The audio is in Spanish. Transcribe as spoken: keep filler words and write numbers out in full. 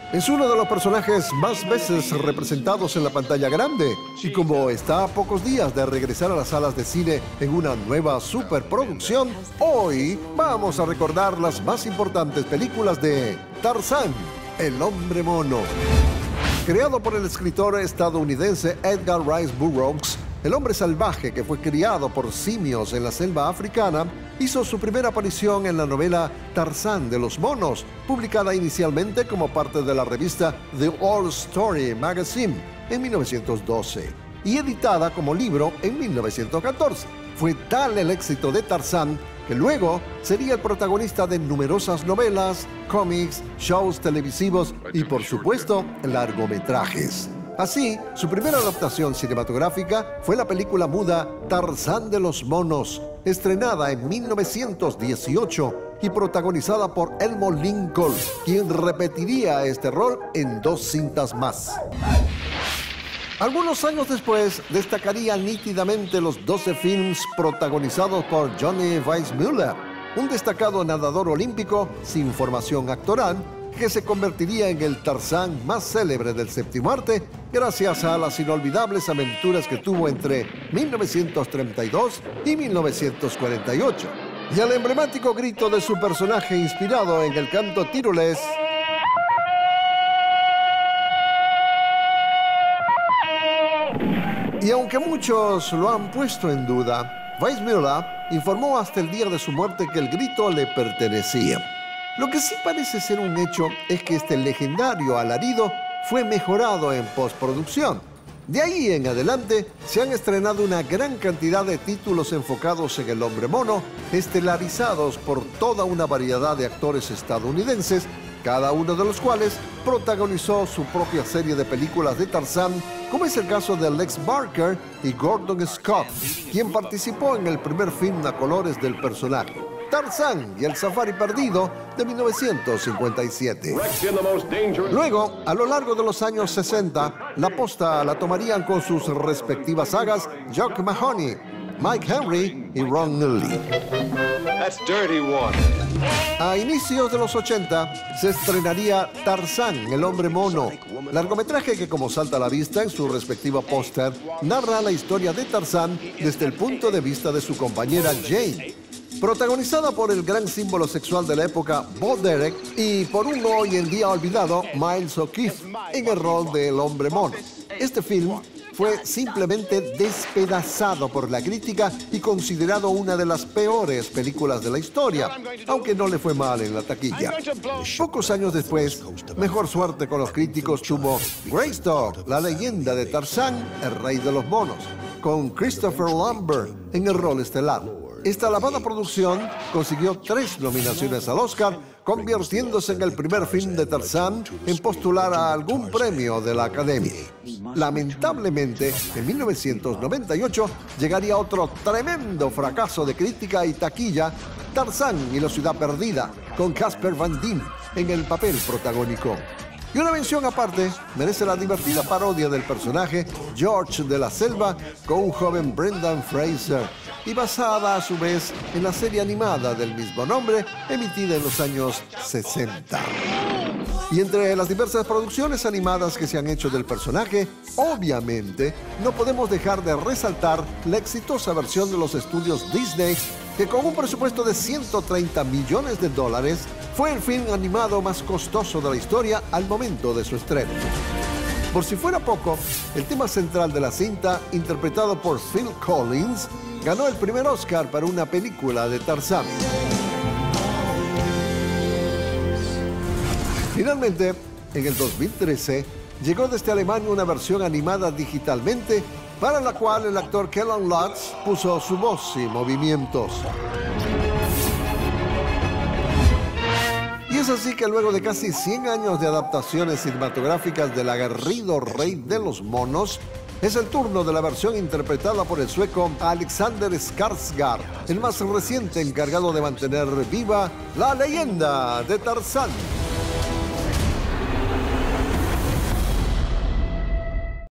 Es uno de los personajes más veces representados en la pantalla grande y como está a pocos días de regresar a las salas de cine en una nueva superproducción, hoy vamos a recordar las más importantes películas de Tarzán, el hombre mono. Creado por el escritor estadounidense Edgar Rice Burroughs, el hombre salvaje que fue criado por simios en la selva africana hizo su primera aparición en la novela Tarzán de los monos, publicada inicialmente como parte de la revista The Old Story Magazine en mil novecientos doce y editada como libro en mil novecientos catorce. Fue tal el éxito de Tarzán que luego sería el protagonista de numerosas novelas, cómics, shows televisivos y, por supuesto, largometrajes. Así, su primera adaptación cinematográfica fue la película muda Tarzán de los monos, estrenada en mil novecientos dieciocho y protagonizada por Elmo Lincoln, quien repetiría este rol en dos cintas más. Algunos años después, destacarían nítidamente los doce films protagonizados por Johnny Weissmuller, un destacado nadador olímpico sin formación actoral, que se convertiría en el Tarzán más célebre del séptimo arte gracias a las inolvidables aventuras que tuvo entre mil novecientos treinta y dos y mil novecientos cuarenta y ocho, y al emblemático grito de su personaje inspirado en el canto tirolés. Y aunque muchos lo han puesto en duda, Weissmuller informó hasta el día de su muerte que el grito le pertenecía. Lo que sí parece ser un hecho es que este legendario alarido fue mejorado en postproducción. De ahí en adelante se han estrenado una gran cantidad de títulos enfocados en el hombre mono, estelarizados por toda una variedad de actores estadounidenses, cada uno de los cuales protagonizó su propia serie de películas de Tarzán, como es el caso de Lex Barker y Gordon Scott, quien participó en el primer film a colores del personaje, Tarzán y el Safari Perdido, de mil novecientos cincuenta y siete. Luego, a lo largo de los años sesenta, la posta la tomarían con sus respectivas sagas Jock Mahoney, Mike Henry y Ron Neely. A inicios de los ochenta se estrenaría Tarzán, el hombre mono, largometraje que, como salta a la vista en su respectivo póster, narra la historia de Tarzán desde el punto de vista de su compañera Jane, protagonizada por el gran símbolo sexual de la época, Bo Derek, y por un hoy en día olvidado Miles O'Keefe en el rol del hombre mono. Este film fue simplemente despedazado por la crítica y considerado una de las peores películas de la historia, aunque no le fue mal en la taquilla. Pocos años después, mejor suerte con los críticos tuvo Greystock, la leyenda de Tarzán, el rey de los monos, con Christopher Lambert en el rol estelar. Esta alabada producción consiguió tres nominaciones al Oscar, convirtiéndose en el primer film de Tarzán en postular a algún premio de la Academia. Lamentablemente, en mil novecientos noventa y ocho llegaría otro tremendo fracaso de crítica y taquilla, Tarzán y la ciudad perdida, con Casper Van Dien en el papel protagónico. Y una mención aparte merece la divertida parodia del personaje George de la Selva con un joven Brendan Fraser, y basada a su vez en la serie animada del mismo nombre, emitida en los años sesenta. Y entre las diversas producciones animadas que se han hecho del personaje, obviamente no podemos dejar de resaltar la exitosa versión de los estudios Disney, que con un presupuesto de ciento treinta millones de dólares, fue el film animado más costoso de la historia al momento de su estreno. Por si fuera poco, el tema central de la cinta, interpretado por Phil Collins, ganó el primer Oscar para una película de Tarzán. Finalmente, en el dos mil trece, llegó desde Alemania una versión animada digitalmente, para la cual el actor Kellan Lutz puso su voz y movimientos. Y es así que luego de casi cien años de adaptaciones cinematográficas del aguerrido rey de los monos, es el turno de la versión interpretada por el sueco Alexander Skarsgård, el más reciente encargado de mantener viva la leyenda de Tarzán.